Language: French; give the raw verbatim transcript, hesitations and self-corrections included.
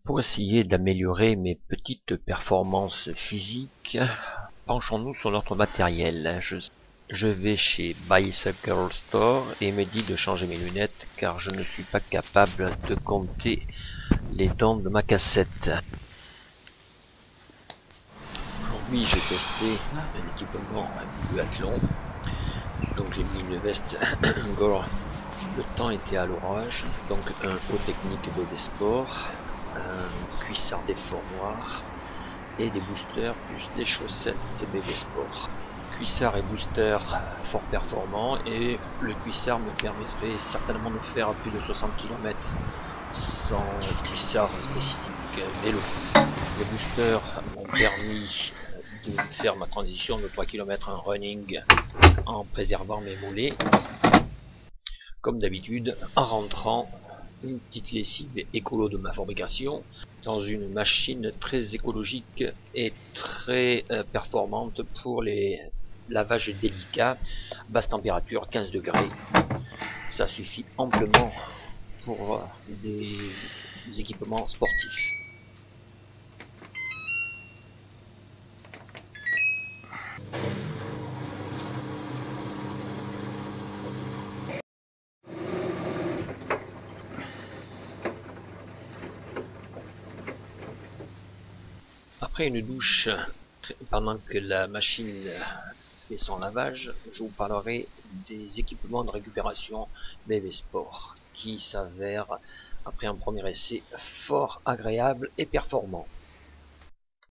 Pour essayer d'améliorer mes petites performances physiques, penchons-nous sur notre matériel. Je, je vais chez Bicycle Store et me dit de changer mes lunettes car je ne suis pas capable de compter les dents de ma cassette. Aujourd'hui j'ai testé un équipement duathlon, donc j'ai mis une veste Gore. Le temps était à l'orage, donc un haut technique B V Sport, un cuissard déformoir et des boosters plus des chaussettes B V Sport. Cuissard et booster fort performants, et le cuissard me permettrait certainement de faire plus de soixante kilomètres sans cuissard spécifique vélo. Les boosters m'ont permis de faire ma transition de trois kilomètres en running en préservant mes mollets, comme d'habitude, en rentrant une petite lessive écolo de ma fabrication dans une machine très écologique et très euh, performante pour les lavages délicats, basse température, quinze degrés. Ça suffit amplement pour euh, des, des équipements sportifs. Après une douche, pendant que la machine fait son lavage, je vous parlerai des équipements de récupération B V Sport qui s'avèrent, après un premier essai, fort agréables et performants.